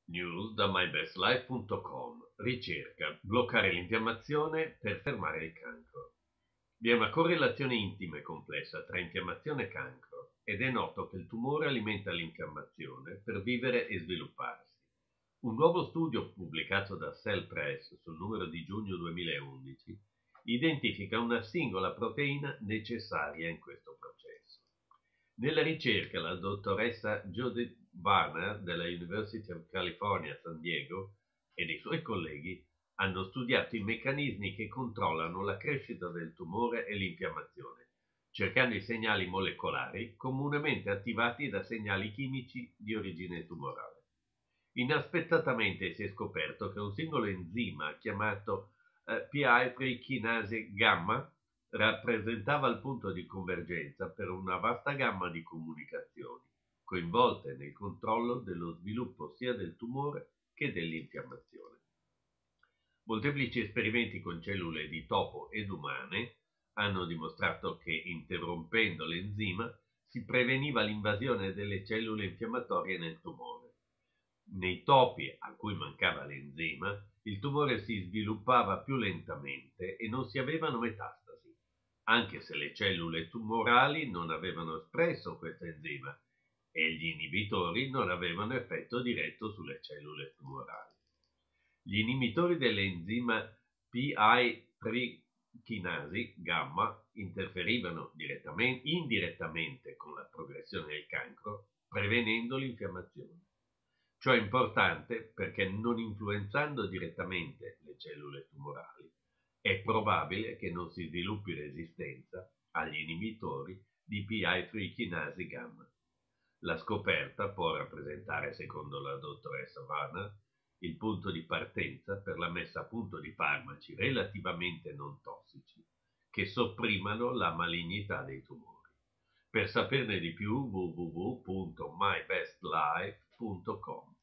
News da mybestlife.com. Ricerca: bloccare l'infiammazione per fermare il cancro. Vi è una correlazione intima e complessa tra infiammazione e cancro ed è noto che il tumore alimenta l'infiammazione per vivere e svilupparsi. Un nuovo studio pubblicato da Cell Press sul numero di giugno 2011 identifica una singola proteina necessaria in questo processo. Nella ricerca, la dottoressa Judith Warner della University of California, San Diego, e dei suoi colleghi hanno studiato i meccanismi che controllano la crescita del tumore e l'infiammazione, cercando i segnali molecolari comunemente attivati da segnali chimici di origine tumorale. Inaspettatamente si è scoperto che un singolo enzima chiamato PI3 kinase gamma rappresentava il punto di convergenza per una vasta gamma di comunicazioni, coinvolte nel controllo dello sviluppo sia del tumore che dell'infiammazione. Molteplici esperimenti con cellule di topo ed umane hanno dimostrato che interrompendo l'enzima si preveniva l'invasione delle cellule infiammatorie nel tumore. Nei topi a cui mancava l'enzima, il tumore si sviluppava più lentamente e non si avevano metastasi, anche se le cellule tumorali non avevano espresso questo enzima e gli inibitori non avevano effetto diretto sulle cellule tumorali. Gli inibitori dell'enzima PI3 chinasi gamma interferivano indirettamente con la progressione del cancro, prevenendo l'infiammazione. Ciò è importante perché non influenzando direttamente le cellule tumorali, è probabile che non si sviluppi resistenza agli inibitori di PI3 kinasi gamma. La scoperta può rappresentare, secondo la dottoressa Warner, il punto di partenza per la messa a punto di farmaci relativamente non tossici che sopprimano la malignità dei tumori. Per saperne di più www.mybestlife.com